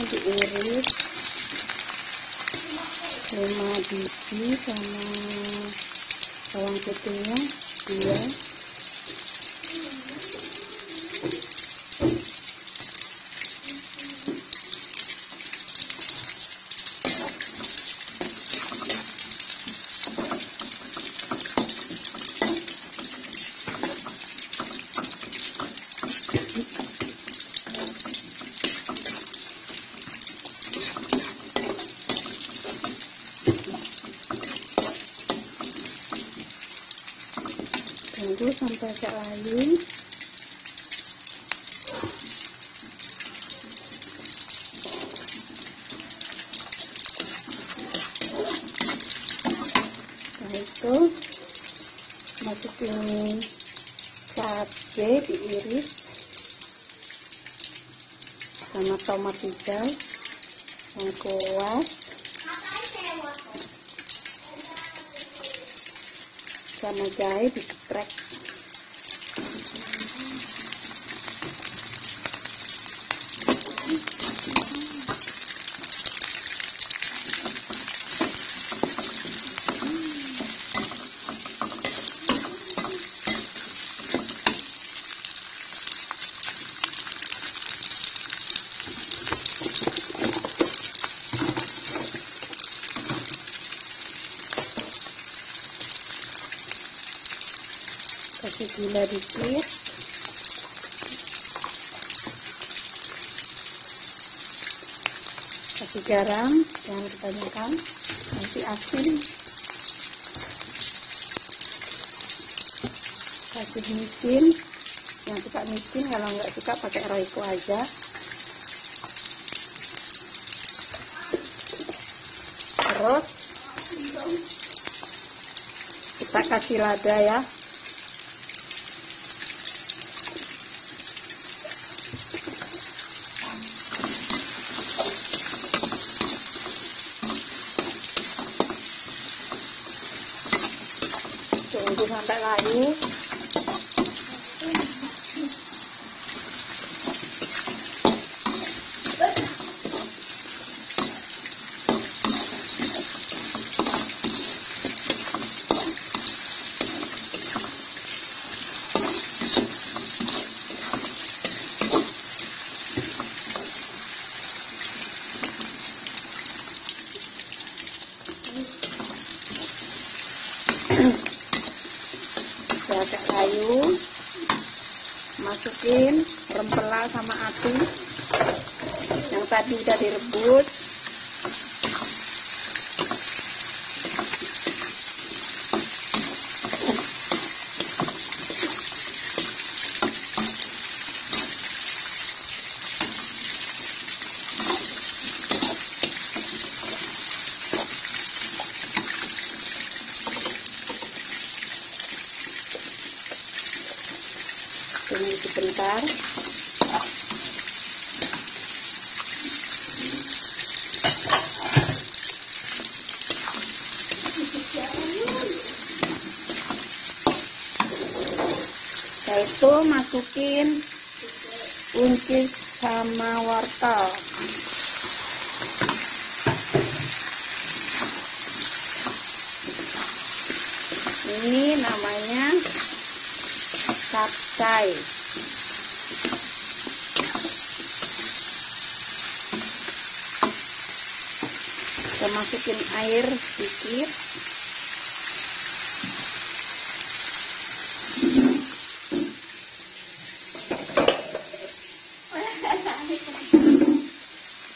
diiris 5 biji sama bawang putihnya 2. Tunggu sampai agak layu. Setelah itu masukin cabai diiris sama tomat hijau, lengkuas, sama jahe digeprek. Kasih gula dikit, kasih garam, jangan kebanyakan, nanti asin. Kasih micin, yang suka micin, kalau nggak suka pakai roiko aja. Terus kita kasih lada ya. Tunggu sampai layu. Agak layu, masukin rempela sama ati yang tadi udah direbus. Tunggu sebentar. Setelah itu masukin buncis sama wortel. Ini namanya capcay. Kita masukin air sedikit.